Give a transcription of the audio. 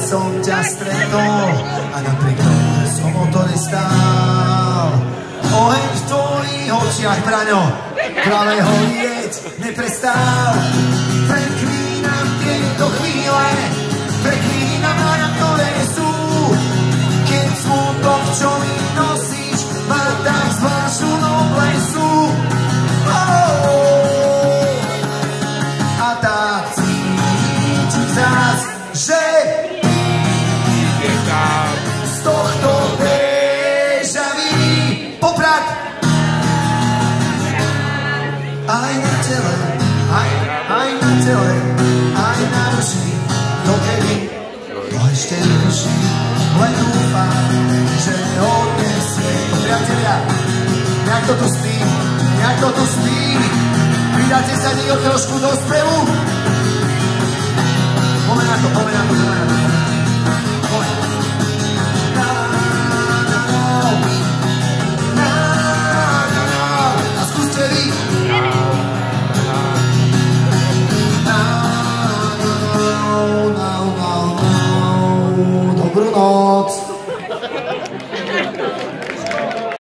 som ťa stretol a napriek tomu, že som o to nestál. Oheň v tvojich očiach, Braňo, pravého lieť neprestál. Preklínam tieto chvíle, preklínam na ktoré sú, keď smutok, čo mi nosíš, má tak zvláštnu noblesu. A tak cítim zás, že z tohto déjà vu Poprad aj na tele, aj na tele, aj na duši, dokedy to ešte netuší, len dúfam, že odnesie to. Priatelia, nejak to tu spí, nejak to tu spí, pridáte sa niekto trošku do spevu. Poďme na to, poďme na to, poďme na to. Poďme. A skúste vy. Dobrú noc.